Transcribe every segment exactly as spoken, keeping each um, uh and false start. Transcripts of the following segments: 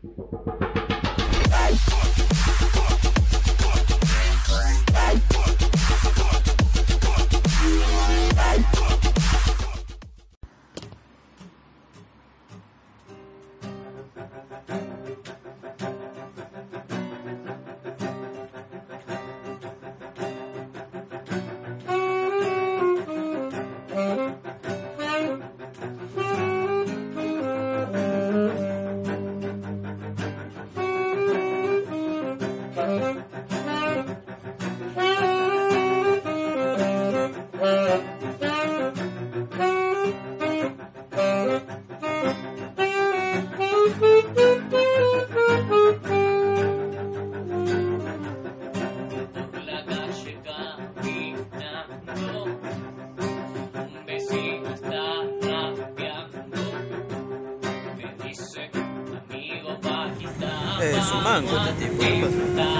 Es un manco este tipo, ¿qué pasa?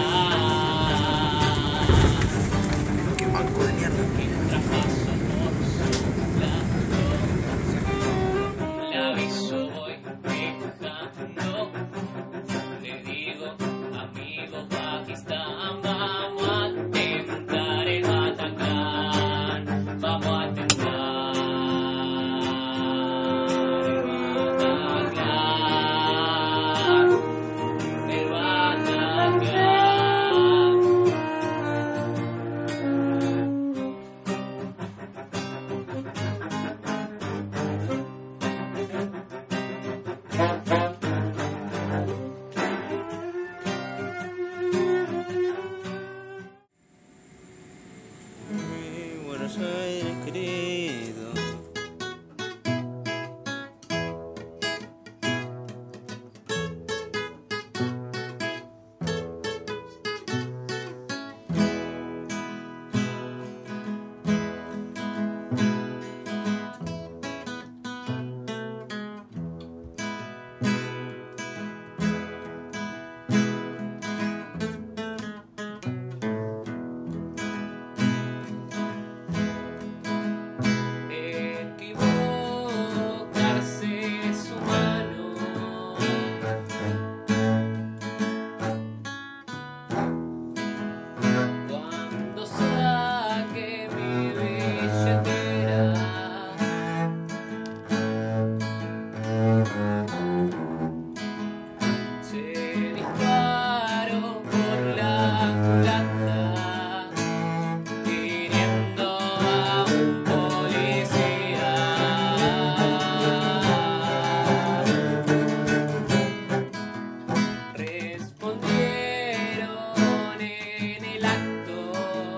Qué manco de mierda. La aviso voy dejando, le digo, amigo Pakistán, vamos a tentar el Bataclan, vamos a tentar el Bataclan, el Bataclan. Mi Buenos Aires querido. Equivocarse es humano. Cuando saque mi billetera, se disparó por la culata, hiriendo a un policía. Respondieron en el acto.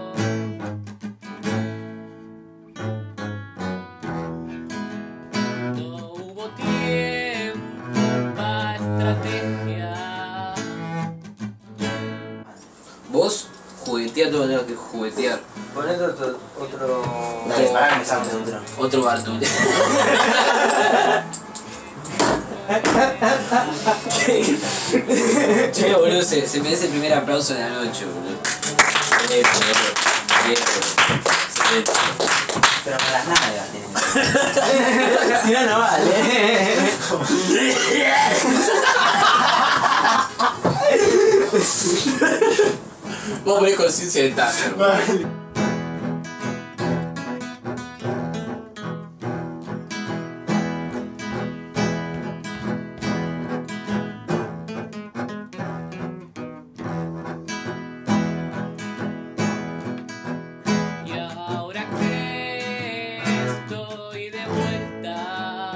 No hubo tiempo para estrategia. Vos juguetear todo lo que tengas que juguetear. Ponete otro... otro... Dale, pará que me salte otro. Otro Bartul. Che, boludo, se, se merece el primer aplauso de la noche, boludo. Bien, boludo. Bien, boludo. Excelente. Pero con las nalgas tienen. Si no, no vale. Vos ponés conciencia de taza, boludo. Y ahora que estoy de vuelta,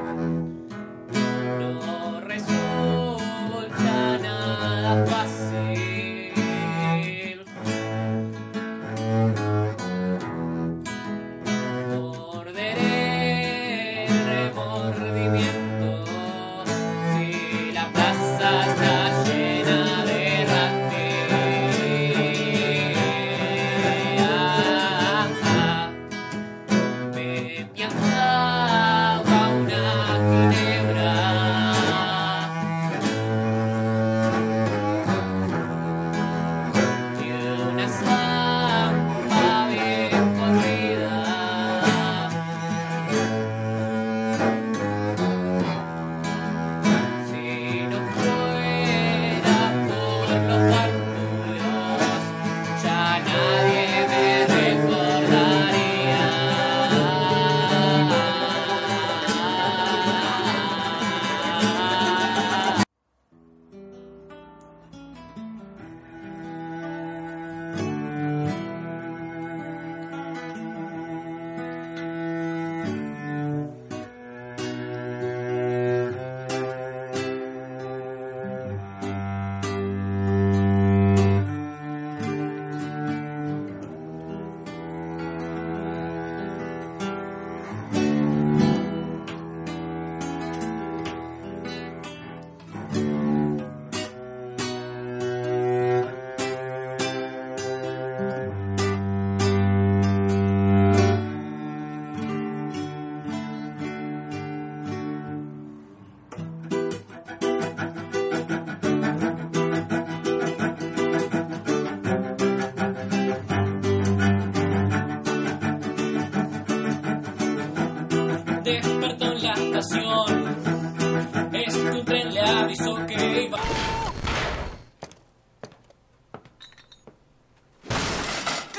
no resulta nada fácil.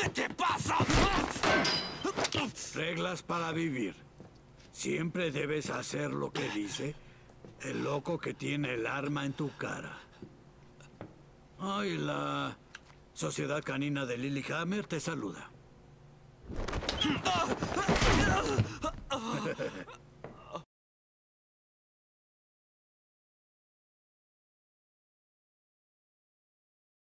¿Qué te pasa? Reglas para vivir. Siempre debes hacer lo que dice el loco que tiene el arma en tu cara. Ay, la Sociedad Canina de Lilyhammer te saluda.